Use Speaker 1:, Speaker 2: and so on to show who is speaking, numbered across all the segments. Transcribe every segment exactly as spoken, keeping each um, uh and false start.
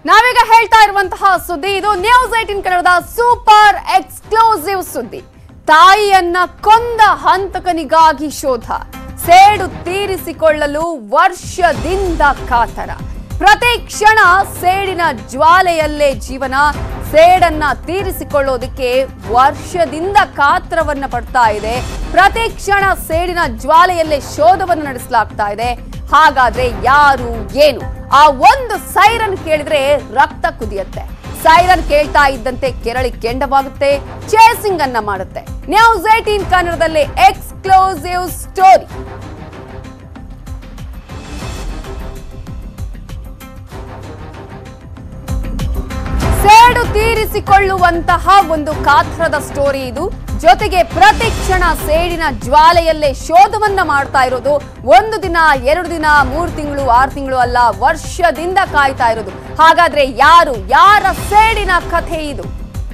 Speaker 1: ನಾವೀಗ ಹೇಳ್ತಾ ಇರುವಂತಹ ಸುದ್ದಿ ಇದು ನ್ಯೂಸ್ ಏಟೀನ್ ಕನ್ನಡದ ಸೂಪರ್ ಎಕ್ಸ್ಕ್ಲೂಸಿವ್ ಸುದ್ದಿ. ತಾಯಿಯನ್ನ ಕೊಂದ ಹಂತಕನಿಗಾಗಿ ಶೋಧ, ಸೇಡು ತೀರಿಸಿಕೊಳ್ಳಲು ವರ್ಷದಿಂದ ಕಾತರ. ಪ್ರತಿ ಕ್ಷಣ ಸೇಡಿನ ಜ್ವಾಲೆಯಲ್ಲೇ ಜೀವನ. ಸೇಡನ್ನ ತೀರಿಸಿಕೊಳ್ಳೋದಕ್ಕೆ ವರ್ಷದಿಂದ ಕಾತ್ರವನ್ನ ಪಡ್ತಾ ಇದೆ. ಪ್ರತಿ ಕ್ಷಣ ಸೇಡಿನ ಜ್ವಾಲೆಯಲ್ಲೇ ಶೋಧವನ್ನು ನಡೆಸಲಾಗ್ತಾ ಇದೆ. ಹಾಗಾದ್ರೆ ಯಾರು ಏನು? ಆ ಒಂದು ಸೈರನ್ ಕೇಳಿದ್ರೆ ರಕ್ತ ಕುದಿಯುತ್ತೆ. ಸೈರನ್ ಕೇಳ್ತಾ ಇದ್ದಂತೆ ಕೆರಳಿ ಕೆಂಡವಾಗುತ್ತೆ, ಚೇಸಿಂಗ್ ಅನ್ನ ಮಾಡುತ್ತೆ. ನ್ಯೂಸ್ ಏಟೀನ್ ಕನ್ನಡದಲ್ಲಿ ಎಕ್ಸ್ಕ್ಲೂಸಿವ್ ಸ್ಟೋರಿ. ಸೇಡು ತೀರಿಸಿಕೊಳ್ಳುವಂತಹ ಒಂದು ಕಾತ್ರದ ಸ್ಟೋರಿ ಇದು. ಜೊತೆಗೆ ಪ್ರತಿ ಕ್ಷಣ ಸೇಡಿನ ಜ್ವಾಲೆಯಲ್ಲೇ ಶೋಧವನ್ನ ಮಾಡ್ತಾ ಇರೋದು. ಒಂದು ದಿನ, ಎರಡು ದಿನ, ಮೂರು ತಿಂಗಳು, ಆರು ತಿಂಗಳು ಅಲ್ಲ, ವರ್ಷದಿಂದ ಕಾಯ್ತಾ ಇರೋದು. ಹಾಗಾದ್ರೆ ಯಾರು? ಯಾರ ಸೇಡಿನ ಕಥೆ ಇದು?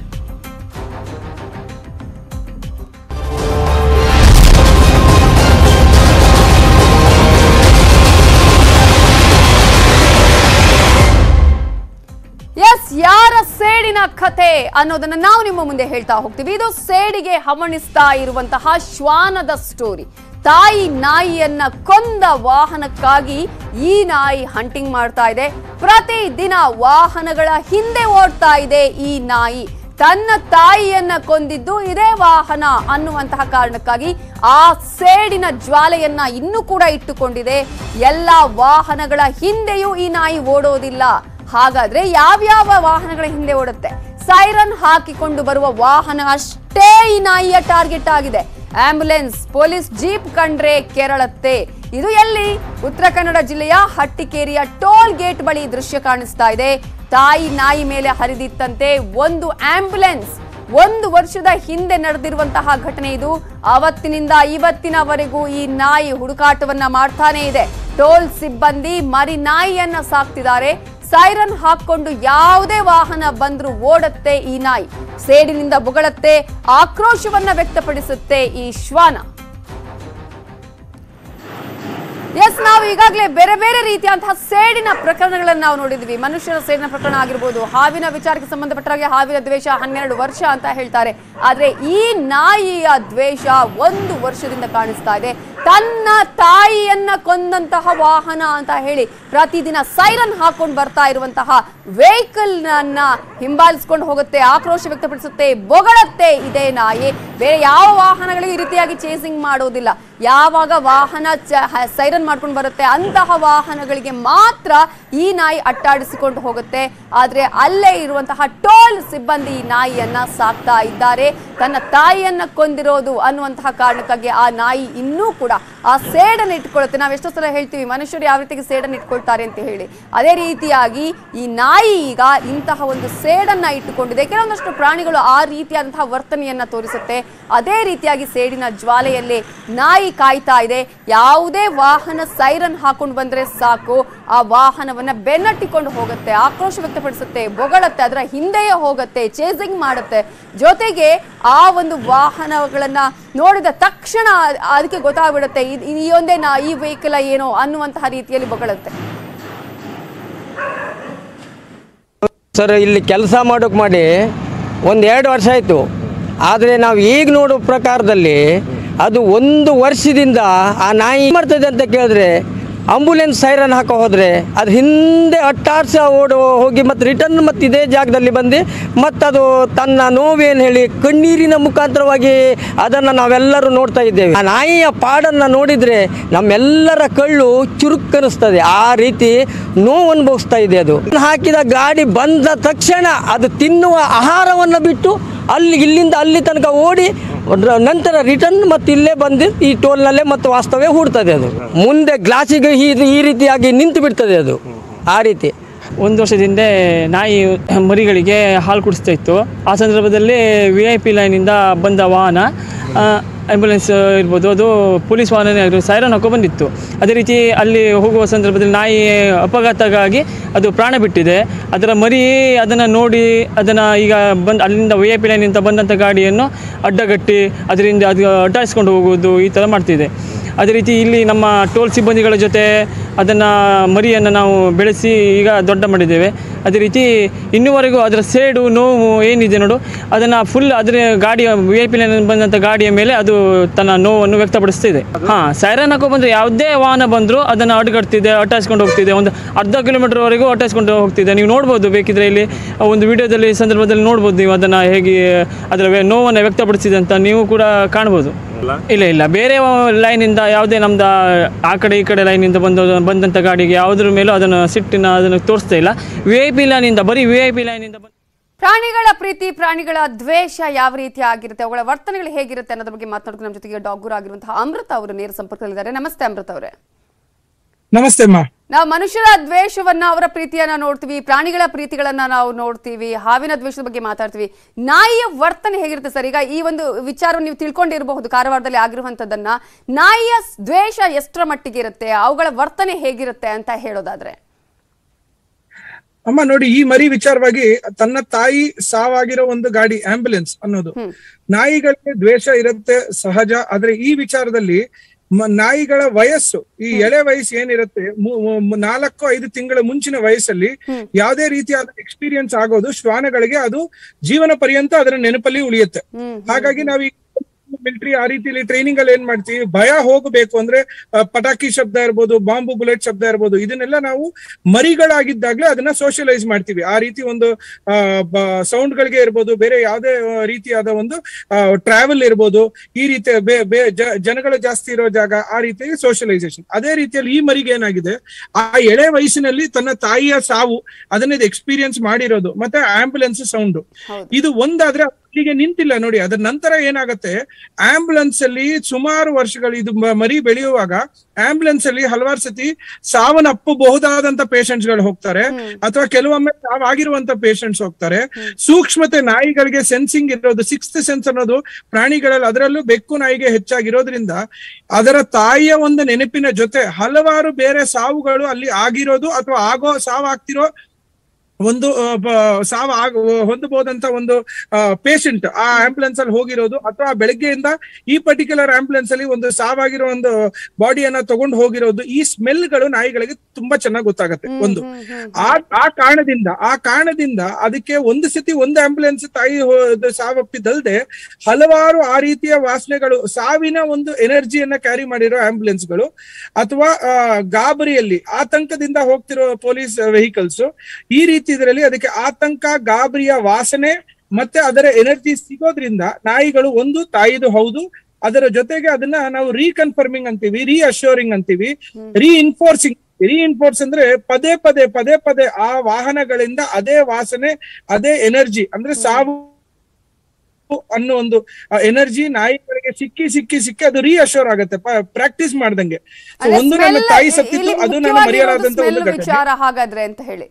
Speaker 1: ಎಸ್, ಯಾರ ಸೇಡಿನ ಕಥೆ ಅನ್ನೋದನ್ನ ನಾವು ನಿಮ್ಮ ಮುಂದೆ ಹೇಳ್ತಾ ಹೋಗ್ತೀವಿ. ಇದು ಸೇಡಿಗೆ ಹವಣಿಸ್ತಾ ಇರುವಂತಹ ಶ್ವಾನದ ಸ್ಟೋರಿ. ತಾಯಿ ನಾಯಿಯನ್ನ ಕೊಂದ ವಾಹನಕ್ಕಾಗಿ ಈ ನಾಯಿ ಹಂಟಿಂಗ್ ಮಾಡ್ತಾ ಇದೆ. ಪ್ರತಿ ದಿನ ವಾಹನಗಳ ಹಿಂದೆ ಓಡ್ತಾ ಇದೆ ಈ ನಾಯಿ. ತನ್ನ ತಾಯಿಯನ್ನ ಕೊಂದಿದ್ದು ಇದೇ ವಾಹನ ಅನ್ನುವಂತಹ ಕಾರಣಕ್ಕಾಗಿ ಆ ಸೇಡಿನ ಜ್ವಾಲೆಯನ್ನ ಇನ್ನೂ ಕೂಡ ಇಟ್ಟುಕೊಂಡಿದೆ. ಎಲ್ಲ ವಾಹನಗಳ ಹಿಂದೆಯೂ ಈ ನಾಯಿ ಓಡೋದಿಲ್ಲ. ಹಾಗಾದ್ರೆ ಯಾವ್ಯಾವ ವಾಹನಗಳ ಹಿಂದೆ ಓಡುತ್ತೆ? ಸೈರನ್ ಹಾಕಿಕೊಂಡು ಬರುವ ವಾಹನ ಅಷ್ಟೇ ಈ ನಾಯಿಯ ಟಾರ್ಗೆಟ್ ಆಗಿದೆ. ಆಂಬ್ಯುಲೆನ್ಸ್, ಪೊಲೀಸ್ ಜೀಪ್ ಕಂಡ್ರೆ ಕೆರಳತ್ತೆ. ಇದು ಎಲ್ಲಿ? ಉತ್ತರ ಕನ್ನಡ ಜಿಲ್ಲೆಯ ಹಟ್ಟಿಕೇರಿಯ ಟೋಲ್ ಗೇಟ್ ಬಳಿ ದೃಶ್ಯ ಕಾಣಿಸ್ತಾ ಇದೆ. ತಾಯಿ ನಾಯಿ ಮೇಲೆ ಹರಿದಿತ್ತಂತೆ ಒಂದು ಆಂಬ್ಯುಲೆನ್ಸ್. ಒಂದು ವರ್ಷದ ಹಿಂದೆ ನಡೆದಿರುವಂತಹ ಘಟನೆ ಇದು. ಅವತ್ತಿನಿಂದ ಇವತ್ತಿನವರೆಗೂ ಈ ನಾಯಿ ಹುಡುಕಾಟವನ್ನ ಮಾಡ್ತಾನೆ ಇದೆ. ಟೋಲ್ ಸಿಬ್ಬಂದಿ ಮರಿ ನಾಯಿಯನ್ನ ಸಾಕ್ತಿದ್ದಾರೆ. ಸೈರನ್ ಹಾಕೊಂಡು ಯಾವುದೇ ವಾಹನ ಬಂದ್ರೂ ಓಡುತ್ತೆ ಈ ನಾಯಿ. ಸೇಡಿನಿಂದ ಬೊಗಳುತ್ತೆ, ಆಕ್ರೋಶವನ್ನ ವ್ಯಕ್ತಪಡಿಸುತ್ತೆ ಈ ಶ್ವಾನ. ಎಸ್, ನಾವು ಈಗಾಗಲೇ ಬೇರೆ ಬೇರೆ ರೀತಿಯಂತಹ ಸೇಡಿನ ಪ್ರಕರಣಗಳನ್ನು ನಾವು ನೋಡಿದ್ವಿ. ಮನುಷ್ಯರ ಸೇಡಿನ ಪ್ರಕರಣ ಆಗಿರ್ಬೋದು, ಹಾವಿನ ವಿಚಾರಕ್ಕೆ ಸಂಬಂಧಪಟ್ಟ ಹಾಗೆ ಹಾವಿನ ದ್ವೇಷ ಹನ್ನೆರಡು ವರ್ಷ ಅಂತ ಹೇಳ್ತಾರೆ. ಆದ್ರೆ ಈ ನಾಯಿಯ ದ್ವೇಷ ಒಂದು ವರ್ಷದಿಂದ ಕಾಣಿಸ್ತಾ ಇದೆ. ತನ್ನ ತಾಯಿಯನ್ನ ಕೊಂದಂತಹ ವಾಹನ ಅಂತ ಹೇಳಿ ಪ್ರತಿದಿನ ಸೈರನ್ ಹಾಕೊಂಡು ಬರ್ತಾ ಇರುವಂತಹ ವೆಹಿಕಲ್ ಅನ್ನ ಹಿಂಬಾಲಿಸ್ಕೊಂಡು ಹೋಗುತ್ತೆ, ಆಕ್ರೋಶ ವ್ಯಕ್ತಪಡಿಸುತ್ತೆ, ಬೊಗಳುತ್ತೆ ಇದೇ ನಾಯಿ. ಬೇರೆ ಯಾವ ವಾಹನಗಳಿಗೆ ಈ ರೀತಿಯಾಗಿ ಚೇಸಿಂಗ್ ಮಾಡೋದಿಲ್ಲ. ಯಾವಾಗ ವಾಹನ ಸೈರನ್ ಮಾಡ್ಕೊಂಡು ಬರುತ್ತೆ ಅಂತಹ ವಾಹನಗಳಿಗೆ ಮಾತ್ರ ಈ ನಾಯಿ ಅಟ್ಟಾಡಿಸಿಕೊಂಡು ಹೋಗುತ್ತೆ. ಆದ್ರೆ ಅಲ್ಲೇ ಇರುವಂತಹ ಟೋಲ್ ಸಿಬ್ಬಂದಿ ಈ ನಾಯಿಯನ್ನ ಸಾಕ್ತಾ ಇದ್ದಾರೆ. ತನ್ನ ತಾಯಿಯನ್ನ ಕೊಂದಿರೋದು ಅನ್ನುವಂತಹ ಕಾರಣಕ್ಕಾಗಿ ಆ ನಾಯಿ ಇನ್ನೂ ಕೂಡ ಆ ಸೇಡನ್ನು ಇಟ್ಕೊಳ್ಳುತ್ತೆ. ನಾವು ಎಷ್ಟೋ ಸಲ ಹೇಳ್ತೀವಿ ಮನುಷ್ಯರು ಯಾವ ರೀತಿಗೆ ಸೇಡನ್ನು ಇಟ್ಕೊಳ್ತಾರೆ ಅಂತ ಹೇಳಿ. ಅದೇ ರೀತಿಯಾಗಿ ಈ ನಾಯಿ ಈಗ ಇಂತಹ ಒಂದು ಸೇಡನ್ನ ಇಟ್ಟುಕೊಂಡಿದೆ. ಕೆಲವೊಂದಷ್ಟು ಪ್ರಾಣಿಗಳು ಆ ರೀತಿಯಾದಂತಹ ವರ್ತನೆಯನ್ನ ತೋರಿಸುತ್ತೆ. ಅದೇ ರೀತಿಯಾಗಿ ಸೇಡಿನ ಜ್ವಾಲೆಯಲ್ಲಿ ನಾಯಿ ಕಾಯ್ತಾ ಇದೆ. ಯಾವುದೇ ವಾಹನ ಸೈರನ್ ಹಾಕೊಂಡು ಬಂದ್ರೆ ಸಾಕು, ಆ ವಾಹನವನ್ನ ಬೆನ್ನಟ್ಟಿಕೊಂಡು ಹೋಗುತ್ತೆ, ಆಕ್ರೋಶ ವ್ಯಕ್ತಪಡಿಸುತ್ತೆ, ಬೊಗಳುತ್ತೆ, ಅದರ ಹಿಂದೆಯೇ ಹೋಗುತ್ತೆ, ಚೇಸಿಂಗ್ ಮಾಡುತ್ತೆ. ಜೊತೆಗೆ ಆ ಒಂದು ವಾಹನಗಳನ್ನ ನೋಡಿದ ತಕ್ಷಣ ಅದಕ್ಕೆ ಗೊತ್ತಾಗ್ಬಿಡುತ್ತೆ ಈ ಒಂದೇ ನಾ ಈ ವೆಹಿಕಲ್ ಏನೋ ಅನ್ನುವಂತಹ ರೀತಿಯಲ್ಲಿ ಬೊಗಳುತ್ತೆ.
Speaker 2: ಸರ್, ಇಲ್ಲಿ ಕೆಲಸ ಮಾಡೋಕೆ ಮಾಡಿ ಒಂದು ಎರಡು ವರ್ಷ ಆಯಿತು. ಆದರೆ ನಾವು ಈಗ ನೋಡೋ ಪ್ರಕಾರದಲ್ಲಿ ಅದು ಒಂದು ವರ್ಷದಿಂದ ಆ ನಾಯಿ ಮಾಡ್ತದೆ ಅಂತ ಕೇಳಿದ್ರೆ ಆಂಬುಲೆನ್ಸ್ ಸೈರನ್ ಹಾಕೋ ಹೋದರೆ ಅದು ಹಿಂದೆ ಅಟ್ಟಾಡ್ಸ ಓಡು ಹೋಗಿ ಮತ್ತು ರಿಟರ್ನ್ ಮತ್ತು ಇದೇ ಜಾಗದಲ್ಲಿ ಬಂದು ಮತ್ತದು ತನ್ನ ನೋವೇನು ಹೇಳಿ ಕಣ್ಣೀರಿನ ಮುಖಾಂತರವಾಗಿ ಅದನ್ನು ನಾವೆಲ್ಲರೂ ನೋಡ್ತಾ ಇದ್ದೇವೆ. ಆ ನಾಯಿಯ ಪಾಡನ್ನು ನೋಡಿದರೆ ನಮ್ಮೆಲ್ಲರ ಕಳ್ಳು ಚುರುಕನಿಸ್ತದೆ. ಆ ರೀತಿ ನೋವು ಅನುಭವಿಸ್ತಾ ಇದೆ. ಅದು ಹಾಕಿದ ಗಾಡಿ ಬಂದ ತಕ್ಷಣ ಅದು ತಿನ್ನುವ ಆಹಾರವನ್ನು ಬಿಟ್ಟು ಅಲ್ಲಿ ಇಲ್ಲಿಂದ ಅಲ್ಲಿ ತನಕ ಓಡಿ ನಂತರ ರಿಟರ್ನ್ ಮತ್ತು ಇಲ್ಲೇ ಬಂದು ಈ ಟೋಲ್ನಲ್ಲೇ ಮತ್ತು ವಾಸ್ತವ್ಯ ಹೂಡ್ತದೆ. ಅದು ಮುಂದೆ ಗ್ಲಾಸಿಗೆ ಈ ರೀತಿಯಾಗಿ ನಿಂತು ಬಿಡ್ತದೆ ಅದು. ಆ ರೀತಿ
Speaker 3: ಒಂದು ವರ್ಷದಿಂದ ನಾಯಿ ಮರಿಗಳಿಗೆ ಹಾಲು ಕುಡಿಸ್ತಾ ಇತ್ತು. ಆ ಸಂದರ್ಭದಲ್ಲಿ ವಿ ಐ ಪಿ ಲೈನಿಂದ ಬಂದ ವಾಹನ ಆ್ಯಂಬುಲೆನ್ಸ್ ಇರ್ಬೋದು, ಅದು ಪೊಲೀಸ್ ವಾಹನನೇ ಆಗಿರೋ ಸೈರನ್ ಹಾಕೋ ಬಂದಿತ್ತು. ಅದೇ ರೀತಿ ಅಲ್ಲಿ ಹೋಗುವ ಸಂದರ್ಭದಲ್ಲಿ ನಾಯಿ ಅಪಘಾತಕ್ಕಾಗಿ ಅದು ಪ್ರಾಣ ಬಿಟ್ಟಿದೆ. ಅದರ ಮರಿ ಅದನ್ನು ನೋಡಿ ಅದನ್ನು ಈಗ ಬಂದು ಅಲ್ಲಿಂದ ವಿ ಐ ಪಿ ಲೈನಿಂದ ಬಂದಂಥ ಗಾಡಿಯನ್ನು ಅಡ್ಡಗಟ್ಟಿ ಅದರಿಂದ ಅದು ಅಡ್ಡಾಯಿಸ್ಕೊಂಡು ಹೋಗುವುದು ಈ ಥರ ಮಾಡ್ತಿದೆ. ಅದೇ ರೀತಿ ಇಲ್ಲಿ ನಮ್ಮ ಟೋಲ್ ಸಿಬ್ಬಂದಿಗಳ ಜೊತೆ ಅದನ್ನು ಮರಿಯನ್ನು ನಾವು ಬೆಳೆಸಿ ಈಗ ದೊಡ್ಡ ಮಾಡಿದ್ದೇವೆ. ಅದೇ ರೀತಿ ಇನ್ನೂವರೆಗೂ ಅದರ ಸೇಡು ನೋವು ಏನಿದೆ ನೋಡು ಅದನ್ನು ಫುಲ್ ಅದರ ಗಾಡಿಯ ವಿ ಐ ಪಿ ಲೈನ್ ಬಂದಂಥ ಗಾಡಿಯ ಮೇಲೆ ಅದು ತನ್ನ ನೋವನ್ನು ವ್ಯಕ್ತಪಡಿಸ್ತಿದೆ. ಹಾಂ, ಸೈರನ್ ಹಾಕೋ ಬಂದರೆ ಯಾವುದೇ ವಾಹನ ಬಂದರೂ ಅದನ್ನು ಅಡ್ಗಡ್ತಿದೆ, ಅಟ್ಟಾಚ್ಕೊಂಡು ಹೋಗ್ತಿದೆ. ಒಂದು ಅರ್ಧ ಕಿಲೋಮೀಟರ್ವರೆಗೂ ಅಟ್ಟಾಚ್ಕೊಂಡು ಹೋಗ್ತಿದೆ. ನೀವು ನೋಡ್ಬೋದು, ಬೇಕಿದ್ರೆ ಇಲ್ಲಿ ಒಂದು ವಿಡಿಯೋದಲ್ಲಿ ಸಂದರ್ಭದಲ್ಲಿ ನೋಡ್ಬೋದು ನೀವು ಅದನ್ನು ಹೇಗೆ ಅದರ ನೋವನ್ನು ವ್ಯಕ್ತಪಡಿಸಿದೆ ಅಂತ ನೀವು ಕೂಡ ಕಾಣ್ಬೋದು. ಇಲ್ಲ ಇಲ್ಲ ಬೇರೆ ಲೈನಿಂದ ಯಾವುದೇ ನಮ್ದು ಆ ಕಡೆ ಈ ಕಡೆ ಲೈನಿಂದ ಬಂದ ಬಂದಂಥ ಗಾಡಿಗೆ ಯಾವುದ್ರ ಮೇಲೂ ಅದನ್ನು ಸಿಟ್ಟಿನ ಅದನ್ನು ತೋರಿಸ್ತಾ ಇಲ್ಲ. ವಿ ಐ ಪಿ ಲೈನಿಂದ ಬರೀ ವಿ ಐ ಪಿ ಲೈನಿಂದ ಬಂದ
Speaker 1: ಪ್ರಾಣಿಗಳ ಪ್ರೀತಿ, ಪ್ರಾಣಿಗಳ ದ್ವೇಷ ಯಾವ ರೀತಿ ಆಗಿರುತ್ತೆ, ಅವುಗಳ ವರ್ತನೆಗಳು ಹೇಗಿರುತ್ತೆ ಅನ್ನೋದ್ರ ಬಗ್ಗೆ ಮಾತನಾಡೋದು ನಮ್ಮ ಜೊತೆಗೆ ಡಾಕ್ಟರ್ ಆಗಿರುವಂತಹ ಅಮೃತ ಅವರು ನೇರ ಸಂಪರ್ಕದಲ್ಲಿದ್ದಾರೆ. ನಮಸ್ತೆ ಅಮೃತ ಅವರೇ.
Speaker 4: ನಮಸ್ತೆ ಅಮ್ಮ.
Speaker 1: ನಾವು ಮನುಷ್ಯರ ದ್ವೇಷವನ್ನ, ಅವರ ಪ್ರೀತಿಯನ್ನ ನೋಡ್ತೀವಿ, ಪ್ರಾಣಿಗಳ ಪ್ರೀತಿಗಳನ್ನ ನಾವು ನೋಡ್ತೀವಿ, ಹಾವಿನ ದ್ವೇಷದ ಬಗ್ಗೆ ಮಾತಾಡ್ತೀವಿ. ನಾಯಿಯ ವರ್ತನೆ ಹೇಗಿರುತ್ತೆ ಸರ್? ಈಗ ಈ ಒಂದು ವಿಚಾರ ನೀವು ತಿಳ್ಕೊಂಡಿರಬಹುದು, ಕಾರವಾರದಲ್ಲಿ ಆಗಿರುವಂತದನ್ನ. ನಾಯಿಯ ದ್ವೇಷ ಎಷ್ಟರ ಮಟ್ಟಿಗೆ ಇರುತ್ತೆ, ಅವುಗಳ ವರ್ತನೆ ಹೇಗಿರುತ್ತೆ ಅಂತ ಹೇಳೋದಾದ್ರೆ?
Speaker 4: ಅಮ್ಮ ನೋಡಿ, ಈ ಮರಿ ವಿಚಾರವಾಗಿ ತನ್ನ ತಾಯಿ ಸಾವಾಗಿರೋ ಒಂದು ಗಾಡಿ ಆಂಬ್ಯುಲೆನ್ಸ್ ಅನ್ನೋದು, ನಾಯಿಗಳಿಗೆ ದ್ವೇಷ ಇರುತ್ತೆ ಸಹಜ. ಆದ್ರೆ ಈ ವಿಚಾರದಲ್ಲಿ ನಾಯಿಗಳ ವಯಸ್ಸು, ಈ ಎಳೆ ವಯಸ್ಸು ಏನಿರುತ್ತೆ, ನಾಲ್ಕು ಐದು ತಿಂಗಳ ಮುಂಚಿನ ವಯಸ್ಸಲ್ಲಿ ಯಾವುದೇ ರೀತಿಯಾದ ಎಕ್ಸ್ಪೀರಿಯನ್ಸ್ ಆಗೋದು ಶ್ವಾನಗಳಿಗೆ ಅದು ಜೀವನ ಪರ್ಯಂತ ಅದರ ನೆನಪಲ್ಲಿ ಉಳಿಯುತ್ತೆ. ಹಾಗಾಗಿ ನಾವು ಈ ಮಿಲಿಟರಿ ಆ ರೀತಿಯಲ್ಲಿ ಟ್ರೈನಿಂಗ್ ಅಲ್ಲಿ ಏನ್ ಮಾಡ್ತೀವಿ, ಭಯ ಹೋಗಬೇಕು ಅಂದ್ರೆ ಪಟಾಕಿ ಶಬ್ದ ಇರ್ಬೋದು, ಬಾಂಬು ಬುಲೆಟ್ ಶಬ್ದ ಇರ್ಬೋದು, ಇದನ್ನೆಲ್ಲ ನಾವು ಮರಿಗಳಾಗಿದ್ದಾಗ್ಲೇ ಅದನ್ನ ಸೋಷಿಯಲೈಸ್ ಮಾಡ್ತೀವಿ. ಆ ರೀತಿ ಒಂದು ಸೌಂಡ್ ಗಳಿಗೆ ಇರ್ಬೋದು, ಬೇರೆ ಯಾವುದೇ ರೀತಿಯಾದ ಒಂದು ಟ್ರಾವೆಲ್ ಇರ್ಬೋದು, ಈ ರೀತಿ ಜನಗಳು ಜಾಸ್ತಿ ಇರೋ ಜಾಗ, ಆ ರೀತಿಯಾಗಿ ಸೋಷಿಯಲೈಸೇಷನ್. ಅದೇ ರೀತಿಯಲ್ಲಿ ಈ ಮರಿಗೆ ಏನಾಗಿದೆ, ಆ ಎಳೆ ವಯಸ್ಸಿನಲ್ಲಿ ತನ್ನ ತಾಯಿಯ ಸಾವು ಅದನ್ನ ಎಕ್ಸ್ಪೀರಿಯನ್ಸ್ ಮಾಡಿರೋದು, ಮತ್ತೆ ಆಂಬ್ಯುಲೆನ್ಸ್ ಸೌಂಡ್, ಇದು ಒಂದಾದ್ರೆ ಹೀಗೆ ನಿಂತಿಲ್ಲ ನೋಡಿ. ಅದರ ನಂತರ ಏನಾಗುತ್ತೆ, ಆಂಬ್ಯುಲೆನ್ಸ್ ಅಲ್ಲಿ ಸುಮಾರು ವರ್ಷಗಳು ಇದು ಮರಿ ಬೆಳೆಯುವಾಗ ಆಂಬ್ಯುಲೆನ್ಸ್ ಅಲ್ಲಿ ಹಲವಾರು ಸತಿ ಸಾವನ್ನಪ್ಪಬಹುದಾದಂತ ಪೇಷಂಟ್ಸ್ ಗಳು ಹೋಗ್ತಾರೆ, ಅಥವಾ ಕೆಲವೊಮ್ಮೆ ಸಾವಾಗಿರುವಂತ ಪೇಷಂಟ್ಸ್ ಹೋಗ್ತಾರೆ. ಸೂಕ್ಷ್ಮತೆ ನಾಯಿಗಳಿಗೆ ಸೆನ್ಸಿಂಗ್ ಇರೋದು, ಸಿಕ್ಸ್ತ್ ಸೆನ್ಸ್ ಅನ್ನೋದು ಪ್ರಾಣಿಗಳಲ್ಲಿ, ಅದರಲ್ಲೂ ಬೆಕ್ಕು ನಾಯಿಗೆ ಹೆಚ್ಚಾಗಿರೋದ್ರಿಂದ ಅದರ ತಾಯಿಯ ಒಂದು ನೆನಪಿನ ಜೊತೆ ಹಲವಾರು ಬೇರೆ ಸಾವುಗಳು ಅಲ್ಲಿ ಆಗಿರೋದು, ಅಥವಾ ಆಗೋ ಸಾವಾಗ್ತಿರೋ ಒಂದು ಸಾವು ಆಗ ಹೊಂದಬಹುದಂತ ಒಂದು ಪೇಷಂಟ್ ಆ ಆಂಬ್ಯುಲೆನ್ಸ್ ಅಲ್ಲಿ ಹೋಗಿರೋದು, ಅಥವಾ ಬೆಳಗ್ಗೆಯಿಂದ ಈ ಪರ್ಟಿಕ್ಯುಲರ್ ಆಂಬ್ಯುಲೆನ್ಸ್ ಅಲ್ಲಿ ಒಂದು ಸಾವಾಗಿರೋ ಒಂದು ಬಾಡಿಯನ್ನ ತಗೊಂಡು ಹೋಗಿರೋದು, ಈ ಸ್ಮೆಲ್ಗಳು ನಾಯಿಗಳಿಗೆ ತುಂಬಾ ಚೆನ್ನಾಗಿ ಗೊತ್ತಾಗತ್ತೆ. ಒಂದು ಆ ಆ ಕಾರಣದಿಂದ ಆ ಕಾರಣದಿಂದ ಅದಕ್ಕೆ ಒಂದು ಸತಿ ಒಂದು ಆಂಬ್ಯುಲೆನ್ಸ್ ತಾಯಿ ಸಾವಪ್ಪಿದಲ್ದೆ ಹಲವಾರು ಆ ರೀತಿಯ ವಾಸನೆಗಳು, ಸಾವಿನ ಒಂದು ಎನರ್ಜಿಯನ್ನ ಕ್ಯಾರಿ ಮಾಡಿರೋ ಆಂಬ್ಯುಲೆನ್ಸ್ಗಳು, ಅಥವಾ ಗಾಬರಿಯಲ್ಲಿ ಆತಂಕದಿಂದ ಹೋಗ್ತಿರೋ ಪೊಲೀಸ್ ವೆಹಿಕಲ್ಸ್, ಈ ರೀತಿ ಇದರಲ್ಲಿ ಅದಕ್ಕೆ ಆತಂಕ, ಗಾಬರಿಯ ವಾಸನೆ ಮತ್ತೆ ಅದರ ಎನರ್ಜಿ ಸಿಗೋದ್ರಿಂದ ನಾಯಿಗಳು ಒಂದು ತಾಯಿದು ಹೌದು, ಅದರ ಜೊತೆಗೆ ಅದನ್ನ ನಾವು ರೀಕನ್ಫರ್ಮಿಂಗ್ ಅಂತೀವಿ, ರೀ ಅಶ್ಯೂರಿಂಗ್ ಅಂತೀವಿ, ರೀಇನ್ಫೋರ್ಸಿಂಗ್. ರೀಇನ್ಫೋರ್ಸ್ ಅಂದ್ರೆ ಪದೇ ಪದೇ ಪದೇ ಪದೇ ಆ ವಾಹನಗಳಿಂದ ಅದೇ ವಾಸನೆ, ಅದೇ ಎನರ್ಜಿ, ಅಂದ್ರೆ ಸಾವು ಅನ್ನೋ ಒಂದು ಎನರ್ಜಿ ನಾಯಿಗಳಿಗೆ ಸಿಕ್ಕಿ ಸಿಕ್ಕಿ ಸಿಕ್ಕಿ ಅದು ರೀಅಶ್ಯೂರ್ ಆಗುತ್ತೆ ಪ್ರಾಕ್ಟೀಸ್ ಮಾಡ್ದಂಗೆ. ಒಂದು ನನ್ನ ತಾಯಿ ಸತ್ತಿತ್ತು, ಅದು ನನ್ನ ಮರೆಯಲಾದಂತ ಒಂದು
Speaker 1: ವಿಚಾರ ಹಾಗಾದ್ರೆ ಅಂತ ಹೇಳಿ.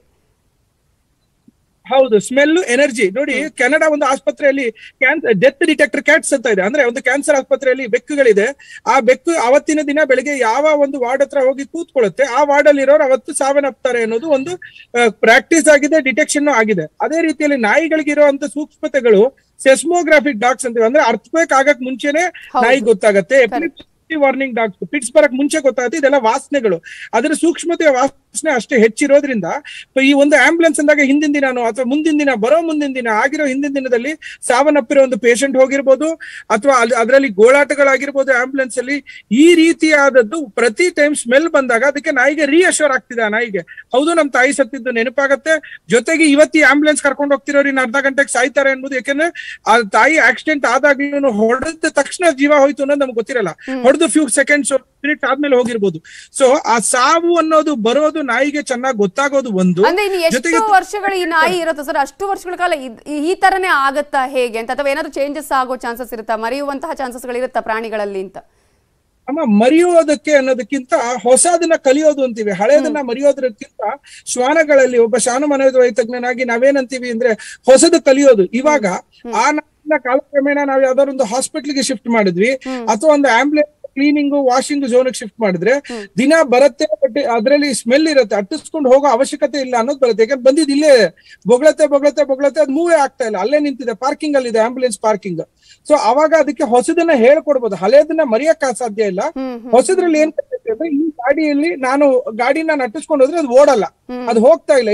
Speaker 4: ಹೌದು, ಸ್ಮೆಲ್, ಎನರ್ಜಿ. ನೋಡಿ, ಕೆನಡಾ ಒಂದು ಆಸ್ಪತ್ರೆಯಲ್ಲಿ ಕ್ಯಾನ್ಸರ್ ಡೆತ್ ಡಿಟೆಕ್ಟರ್ ಕ್ಯಾಟ್ಸ್ ಅಂತ ಇದೆ, ಅಂದ್ರೆ ಒಂದು ಕ್ಯಾನ್ಸರ್ ಆಸ್ಪತ್ರೆಯಲ್ಲಿ ಬೆಕ್ಕುಗಳಿದೆ. ಆ ಬೆಕ್ಕು ಅವತ್ತಿನ ದಿನ ಬೆಳಿಗ್ಗೆ ಯಾವ ಒಂದು ವಾರ್ಡ್ ಹತ್ರ ಹೋಗಿ ಕೂತ್ಕೊಳ್ಳುತ್ತೆ, ಆ ವಾರ್ಡ್ ಅಲ್ಲಿ ಇರೋರು ಅವತ್ತು ಸಾವನ್ನಪ್ತಾರೆ ಅನ್ನೋದು ಒಂದು ಪ್ರಾಕ್ಟೀಸ್ ಆಗಿದೆ, ಡಿಟೆಕ್ಷನ್ ಆಗಿದೆ. ಅದೇ ರೀತಿಯಲ್ಲಿ ನಾಯಿಗಳಿಗಿರುವಂತ ಸೂಕ್ಷ್ಮತೆಗಳು ಸೆಸ್ಮೋಗ್ರಾಫಿಕ್ ಡಾಗ್ಸ್ ಅಂತೀವಿ, ಅಂದ್ರೆ ಅರ್ಥಕ್ವೇಕ್ ಆಗಕ್ ಮುಂಚೆನೆ ನಾಯಿ ಗೊತ್ತಾಗತ್ತೆ. ವಾರ್ನಿಂಗ್ ಡಾಗ್ಸ್, ಪಿಟ್ಸ್ ಬರಕ್ ಮುಂಚೆ ಗೊತ್ತಾಗುತ್ತೆ. ಇದೆಲ್ಲ ವಾಸನೆಗಳು, ಅದರ ಸೂಕ್ಷ್ಮತೆಯ ವಾಸನೆ ಅಷ್ಟೇ ಹೆಚ್ಚಿರೋದ್ರಿಂದ ಈ ಒಂದು ಆಂಬ್ಯುಲೆನ್ಸ್ ಅಂದಾಗ ಹಿಂದಿನ ದಿನಾನು ಅಥವಾ ಮುಂದಿನ ದಿನ, ಬರೋ ಮುಂದಿನ ದಿನ ಆಗಿರೋ ಹಿಂದಿನ ದಿನದಲ್ಲಿ ಸಾವನ್ನಪ್ಪಿರೋ ಒಂದು ಪೇಷಂಟ್ ಹೋಗಿರ್ಬೋದು, ಅಥವಾ ಅದರಲ್ಲಿ ಗೋಳಾಟಗಳಾಗಿರ್ಬೋದು ಆಂಬ್ಯುಲೆನ್ಸ್ ಅಲ್ಲಿ. ಈ ರೀತಿಯಾದದ್ದು ಪ್ರತಿ ಟೈಮ್ ಸ್ಮೆಲ್ ಬಂದಾಗ ಅದಕ್ಕೆ ನಾಯಿಗೆ ರೀಅಶ್ಯೂರ್ ಆಗ್ತಿದೆ. ಆ ನಾಯಿಗೆ ಹೌದು ನಮ್ ತಾಯಿ ಸತ್ತಿದ್ದು ನೆನಪಾಗತ್ತೆ, ಜೊತೆಗೆ ಇವತ್ತಿ ಆಂಬ್ಯುಲೆನ್ಸ್ ಕರ್ಕೊಂಡು ಹೋಗ್ತಿರೋರು ಇನ್ನು ಅರ್ಧ ಗಂಟೆಗೆ ಸಾಯ್ತಾರೆ ಅನ್ಬೋದು. ಯಾಕಂದ್ರೆ ಆ ತಾಯಿ ಆಕ್ಸಿಡೆಂಟ್ ಆದಾಗ್ಲೂ ಹೊಡೆದ ತಕ್ಷಣ ಜೀವ ಹೋಯ್ತು ಅನ್ನೋದು ನಮ್ಗೆ ಗೊತ್ತಿರಲ್ಲ, ಹೊಡೆದು ಫ್ಯೂ ಸೆಕೆಂಡ್ಸ್ ಮಿನಿಟ್ ಆದ್ಮೇಲೆ ಹೋಗಿರ್ಬೋದು. ಸೊ ಆ ಸಾವು ಅನ್ನೋದು ಬರೋದು ನಾಯಿಗೆ ಚೆನ್ನಾಗಿ ಗೊತ್ತಾಗೋದು ಒಂದು.
Speaker 1: ಎಷ್ಟು ವರ್ಷಗಳು ಈ ನಾಯಿ ಇರುತ್ತೆ ಸರ್? ಅಷ್ಟು ವರ್ಷಗಳ ಕಾಲ ಈ ತರನೇ ಆಗತ್ತಾ ಹೇಗೆ ಅಂತ, ಅಥವಾ ಏನಾದ್ರು ಚೇಂಜಸ್ ಆಗೋ ಚಾನ್ಸಸ್ ಇರುತ್ತಾ, ಮರೆಯುವಂತಹ ಚಾನ್ಸಸ್ ಗಳಿರುತ್ತಾ ಪ್ರಾಣಿಗಳಲ್ಲಿ ಅಂತ?
Speaker 4: ಅಮ್ಮ, ಮರೆಯೋದಕ್ಕೆ ಅನ್ನೋದಕ್ಕಿಂತ ಹೊಸದನ್ನ ಕಲಿಯೋದು ಅಂತೀವಿ, ಹಳೆದನ್ನ ಮರೆಯೋದಕ್ಕಿಂತ ಶ್ವಾನಗಳಲ್ಲಿ ಒಬ್ಬ ಶ್ವಾನ ಮನೋವೈಜ್ಞನಾಗಿ ನಾವೇನಂತೀವಿ ಅಂದ್ರೆ ಹೊಸದು ಕಲಿಯೋದು. ಇವಾಗ ಆ ಕಾಲಕ್ರಮೇಣ ನಾವು ಯಾವ್ದಾದ್ರು ಒಂದು ಹಾಸ್ಪಿಟ್ಲಿಗೆ ಶಿಫ್ಟ್ ಮಾಡಿದ್ವಿ, ಅಥವಾ ಒಂದು ambulance cleaning washing zone shift ಮಾಡಿದ್ರೆ ದಿನ ಬರುತ್ತೆ, ಬಟ್ ಅದರಲ್ಲಿ ಸ್ಮೆಲ್ ಇರುತ್ತೆ, ಅಟ್ಟಿಸ್ಕೊಂಡು ಹೋಗೋ ಅವಶ್ಯಕತೆ ಇಲ್ಲ ಅನ್ನೋದು ಬರುತ್ತೆ. ಯಾಕಂದ್ರೆ ಬಂದಿದ್ ಇಲ್ಲೇ ಬೊಗಳತೆ ಬೊಗಳತೆ ಬೊಗಳತೆ ಅದು ಮೂವೇ ಆಗ್ತಾ ಇಲ್ಲ, ಅಲ್ಲೇ ನಿಂತಿದೆ, ಪಾರ್ಕಿಂಗ್ ಅಲ್ಲಿ ಇದೆ ಆಂಬ್ಯುಲೆನ್ಸ್ ಪಾರ್ಕಿಂಗ್. ಸೊ ಅವಾಗ ಅದಕ್ಕೆ ಹೊಸದನ್ನ ಹೇಳ್ಕೊಡ್ಬೋದು, ಹಳೆದನ್ನ ಮರೆಯಕ್ ಸಾಧ್ಯ ಇಲ್ಲ. ಹೊಸದ್ರಲ್ಲಿ ಏನ್ ಅಂದ್ರೆ ಈ ಗಾಡಿಯಲ್ಲಿ ನಾನು ಗಾಡಿನ ನಟ್ಟಿಸ್ಕೊಂಡು ಹೋದ್ರೆ ಅದು ಓಡಲ್ಲ, ಅದು ಹೋಗ್ತಾ ಇಲ್ಲ,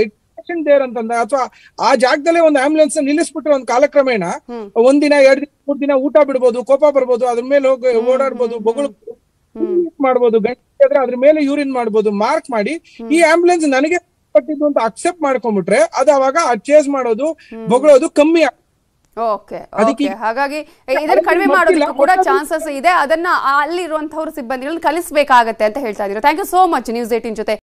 Speaker 4: ಸ್ಟೇಷನ್ ದೇರ್ ಅಂತಂದ ಅಥವಾ ಆ ಜಾಗದಲ್ಲೇ ಒಂದು ಆಂಬುಲೆನ್ಸ್ ನಿಲ್ಲಿಸ್ಬಿಟ್ರೆ ಒಂದು ಕಾಲಕ್ರಮೇಣ ಒಂದಿನ ಎರಡ್ ದಿನ ಮೂರ್ ದಿನ ಊಟ ಬಿಡ್ಬೋದು, ಕೋಪ ಬರ್ಬೋದು, ಅದ್ರ ಮೇಲೆ ಹೋಗಿ ಓಡಾಡ್ಬೋದು, ಬೊಗಳು ಮಾಡ್ಬೋದು, ಗಂಟೆ ಅದ್ರ ಮೇಲೆ ಯೂರಿನ್ ಮಾಡ್ಬೋದು, ಮಾರ್ಕ್ ಮಾಡಿ ಈ ಆಂಬುಲೆನ್ಸ್ ನನಗೆ ಪಟ್ಟಿದ್ದು ಅಂತ ಅಕ್ಸೆಪ್ಟ್ ಮಾಡ್ಕೊಂಡ್ಬಿಟ್ರೆ ಅದು ಅವಾಗ ಚೇಸ್ ಮಾಡೋದು ಬೊಗಳೋದು ಕಮ್ಮಿ ಆಗುತ್ತೆ.
Speaker 1: ಓಕೆ ಓಕೆ ಹಾಗಾಗಿ ಇದನ್ನ ಕಡಿಮೆ ಮಾಡೋದಕ್ಕೂ ಕೂಡ ಚಾನ್ಸಸ್ ಇದೆ. ಅದನ್ನ ಅಲ್ಲಿರುವಂತವ್ರು ಸಿಬ್ಬಂದಿಗಳನ್ನ ಕಲಿಸಬೇಕಾಗತ್ತೆ ಅಂತ ಹೇಳ್ತಾ ಇದ್ದೀರಾ. Thank you so much news eighteen ಜೊತೆ